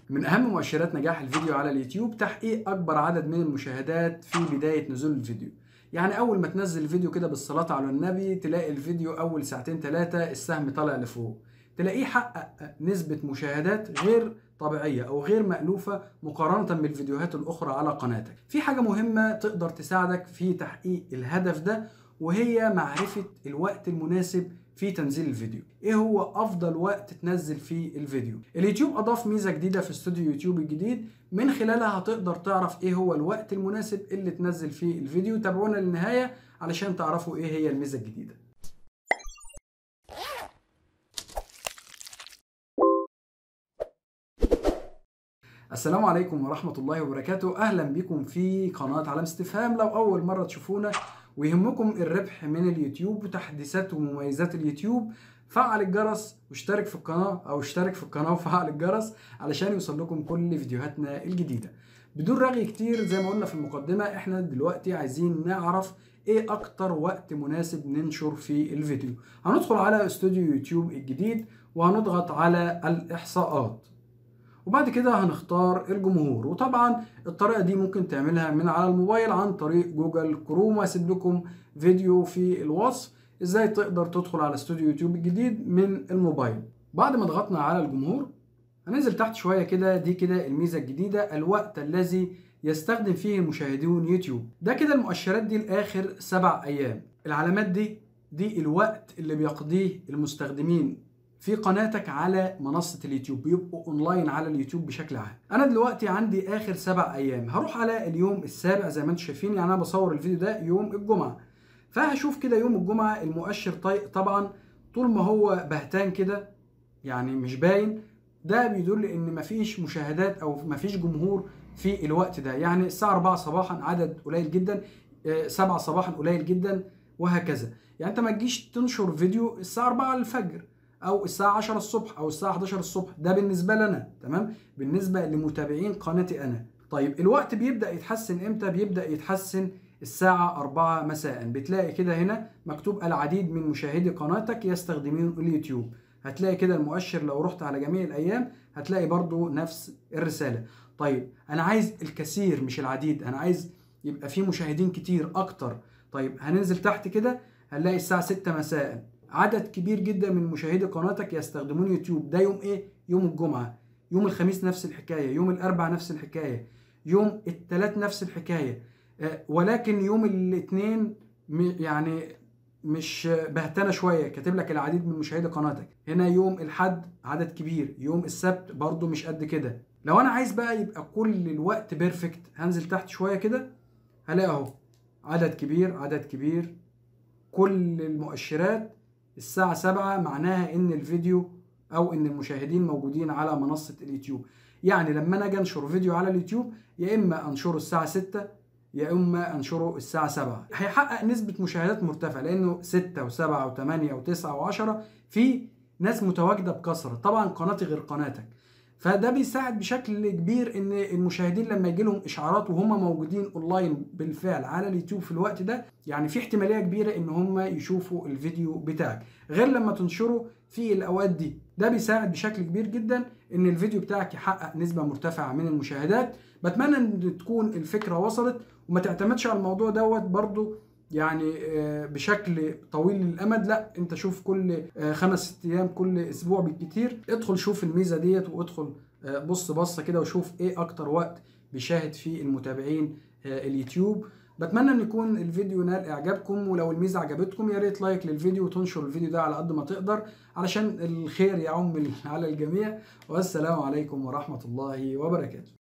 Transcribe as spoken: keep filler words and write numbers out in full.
من أهم مؤشرات نجاح الفيديو على اليوتيوب تحقيق أكبر عدد من المشاهدات في بداية نزول الفيديو. يعني أول ما تنزل الفيديو كده بالصلاة على النبي تلاقي الفيديو أول ساعتين ثلاثة السهم طالع لفوق، تلاقيه حقق نسبة مشاهدات غير طبيعية أو غير مألوفة مقارنة بالفيديوهات الأخرى على قناتك. في حاجة مهمة تقدر تساعدك في تحقيق الهدف ده، وهي معرفة الوقت المناسب في تنزيل الفيديو. ايه هو افضل وقت تنزل فيه الفيديو؟ اليوتيوب اضاف ميزة جديدة في استوديو يوتيوب الجديد، من خلالها هتقدر تعرف ايه هو الوقت المناسب اللي تنزل فيه الفيديو. تابعونا للنهاية علشان تعرفوا ايه هي الميزة الجديدة. السلام عليكم ورحمة الله وبركاته. أهلا بكم في قناة علامة استفهام. لو أول مرة تشوفونا ويهمكم الربح من اليوتيوب وتحديثات ومميزات اليوتيوب، فعل الجرس واشترك في القناة أو اشترك في القناة وفعل الجرس علشان يوصل لكم كل فيديوهاتنا الجديدة. بدون رغي كتير، زي ما قلنا في المقدمة، احنا دلوقتي عايزين نعرف ايه أكتر وقت مناسب ننشر فيه الفيديو. هندخل على استوديو يوتيوب الجديد وهنضغط على الإحصاءات، وبعد كده هنختار الجمهور. وطبعا الطريقة دي ممكن تعملها من على الموبايل عن طريق جوجل كروم، وهسيب لكم فيديو في الوصف ازاي تقدر تدخل على استوديو يوتيوب الجديد من الموبايل. بعد ما ضغطنا على الجمهور هننزل تحت شوية كده، دي كده الميزة الجديدة، الوقت الذي يستخدم فيه مشاهدون يوتيوب. ده كده المؤشرات دي لآخر سبع أيام. العلامات دي دي الوقت اللي بيقضيه المستخدمين في قناتك على منصة اليوتيوب، بيبقوا اونلاين على اليوتيوب بشكل عام. انا دلوقتي عندي اخر سبع ايام، هروح على اليوم السابع زي ما انتم شايفين. يعني انا بصور الفيديو ده يوم الجمعة، فهشوف كده يوم الجمعة المؤشر طيب طبعا طول ما هو بهتان كده، يعني مش باين، ده بيدل ان مفيش مشاهدات او مفيش جمهور في الوقت ده. يعني الساعة أربعة صباحا عدد قليل جدا، سبعة صباحا قليل جدا، وهكذا. يعني انت ما تجيش تنشر فيديو الساعة أربعة الفجر او الساعه عشرة الصبح او الساعه حداشر الصبح، ده بالنسبه لنا تمام، بالنسبه لمتابعين قناتي انا. طيب الوقت بيبدا يتحسن امتى؟ بيبدا يتحسن الساعه أربعة مساء. بتلاقي كده هنا مكتوب العديد من مشاهدي قناتك يستخدمون اليوتيوب. هتلاقي كده المؤشر لو رحت على جميع الايام هتلاقي برضو نفس الرساله. طيب انا عايز الكثير مش العديد، انا عايز يبقى في مشاهدين كتير اكتر. طيب هننزل تحت كده هنلاقي الساعه ستة مساء عدد كبير جدا من مشاهدي قناتك يستخدمون يوتيوب. ده يوم ايه؟ يوم الجمعة. يوم الخميس نفس الحكاية، يوم الاربعاء نفس الحكاية، يوم الثلاث نفس الحكاية. آه ولكن يوم الاثنين يعني مش بهتانة شوية، كاتب لك العديد من مشاهدي قناتك. هنا يوم الحد عدد كبير، يوم السبت برضو مش قد كده. لو انا عايز بقى يبقى كل الوقت بيرفكت هنزل تحت شوية كده هلاقي اهو عدد كبير عدد كبير، كل المؤشرات الساعة سبعة، معناها ان الفيديو او ان المشاهدين موجودين على منصة اليوتيوب. يعني لما انا اجي انشر فيديو على اليوتيوب يا اما انشره الساعة ستة يا اما انشره الساعة سبعة، هيحقق نسبة مشاهدات مرتفعة، لانه ستة وسبعة وثمانية وتسعة وعشرة في ناس متواجدة بكثرة. طبعا قناتي غير قناتك، فده بيساعد بشكل كبير ان المشاهدين لما يجي لهم اشعارات وهم موجودين اونلاين بالفعل على اليوتيوب في الوقت ده، يعني في احتماليه كبيره ان هم يشوفوا الفيديو بتاعك، غير لما تنشره في الاوقات دي. ده بيساعد بشكل كبير جدا ان الفيديو بتاعك يحقق نسبه مرتفعه من المشاهدات. بتمنى ان تكون الفكره وصلت، وما تعتمدش على الموضوع دوت برضو يعني بشكل طويل الامد. لا، انت شوف كل خمس ست ايام، كل اسبوع بالكتير، ادخل شوف الميزه ديت، وادخل بص بصه كده وشوف ايه اكتر وقت بيشاهد فيه المتابعين اليوتيوب. بتمنى ان يكون الفيديو نال اعجابكم، ولو الميزه عجبتكم يا ريت لايك للفيديو وتنشر الفيديو ده على قد ما تقدر علشان الخير يعم على الجميع. والسلام عليكم ورحمه الله وبركاته.